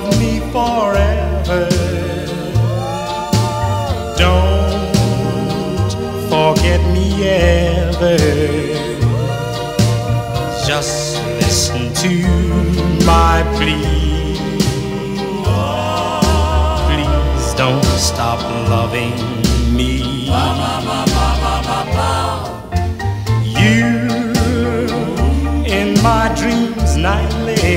love me forever. Don't forget me ever. Just listen to my plea. Please don't stop loving me. You in my dreams nightly.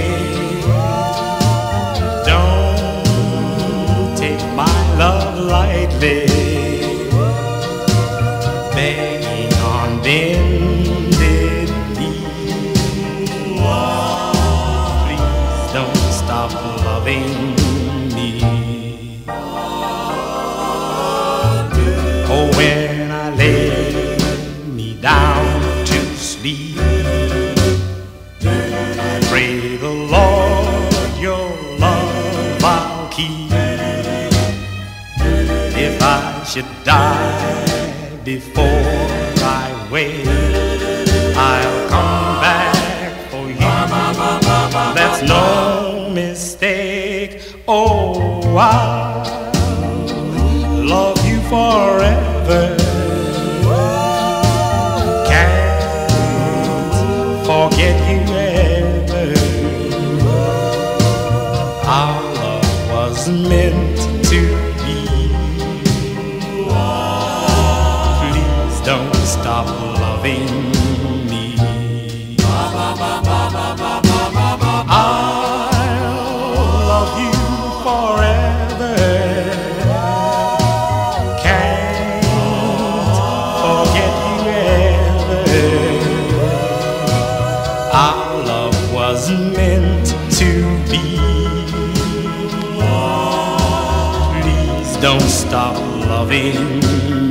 Don't take my love lightly. Begging on bended knee. Please don't stop loving me. Oh, when I lay me down to sleep, I pray the Lord your love I'll keep. If I should die before I wake, I'll come back for you. That's no mistake. Oh, I'll love you forever. Can't forget you ever. Our love was meant to be. Please don't stop loving me. I'll love you forever. Can't forget you ever. Our love was meant to be. Please don't stop loving me.